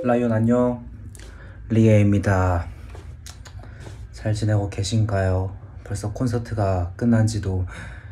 라이온 안녕, 리에입니다. 잘 지내고 계신가요? 벌써 콘서트가 끝난 지도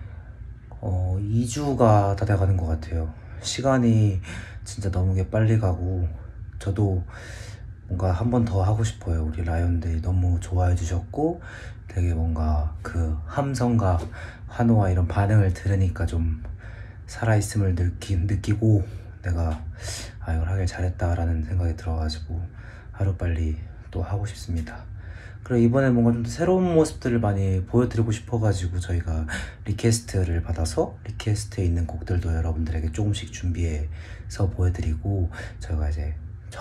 2주가 다 돼가는 것 같아요. 시간이 진짜 너무 빨리 가고, 저도 뭔가 한 번 더 하고 싶어요. 우리 라이온들이 너무 좋아해 주셨고, 되게 뭔가 그 함성과 환호와 이런 반응을 들으니까 좀 살아있음을 느끼고, 내가 이걸 하길 잘했다라는 생각이 들어가지고 하루빨리 또 하고 싶습니다. 그리고 이번에 뭔가 좀 더 새로운 모습들을 많이 보여드리고 싶어가지고 저희가 리퀘스트를 받아서 리퀘스트에 있는 곡들도 여러분들에게 조금씩 준비해서 보여드리고, 저희가 이제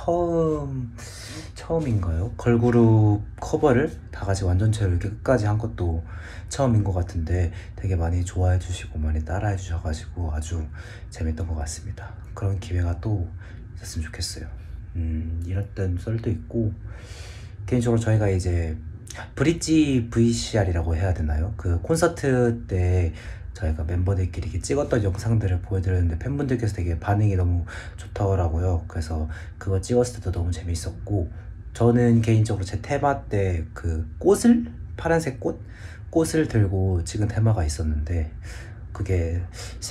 처음인가요? 걸그룹 커버를 다 같이 완전체로 이렇게 끝까지 한 것도 처음인 것 같은데, 되게 많이 좋아해 주시고 많이 따라해 주셔가지고 아주 재밌던 것 같습니다. 그런 기회가 또 있었으면 좋겠어요. 이랬던 썰도 있고, 개인적으로 저희가 이제 브릿지 VCR이라고 해야 되나요? 그 콘서트 때 저희가 멤버들끼리 이렇게 찍었던 영상들을 보여드렸는데 팬분들께서 되게 반응이 너무 좋더라고요. 그래서 그거 찍었을 때도 너무 재밌었고, 저는 개인적으로 제 테마 때 그 파란색 꽃을 들고 찍은 테마가 있었는데, 그게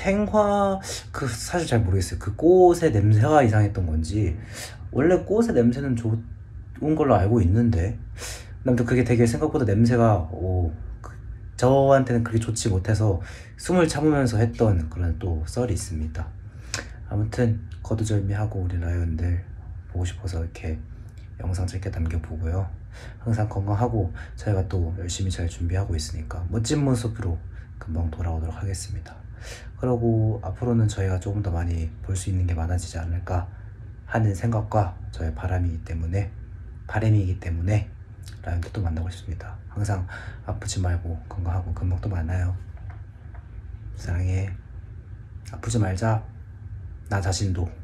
사실 잘 모르겠어요. 그 꽃의 냄새가 이상했던 건지, 원래 꽃의 냄새는 좋은 걸로 알고 있는데, 아무튼 그게 되게 생각보다 냄새가 저한테는 그렇게 좋지 못해서 숨을 참으면서 했던 그런 또 썰이 있습니다. 아무튼 거두절미하고 우리 라이온들 보고 싶어서 이렇게 영상 짧게 남겨보고요. 항상 건강하고 저희가 또 열심히 잘 준비하고 있으니까 멋진 모습으로 금방 돌아오도록 하겠습니다. 그리고 앞으로는 저희가 조금 더 많이 볼 수 있는 게 많아지지 않을까 하는 생각과 저의 바람이기 때문에 라이온도 또 만나고 싶습니다. 항상 아프지 말고 건강하고 금방 또 만나요. 사랑해. 아프지 말자. 나 자신도.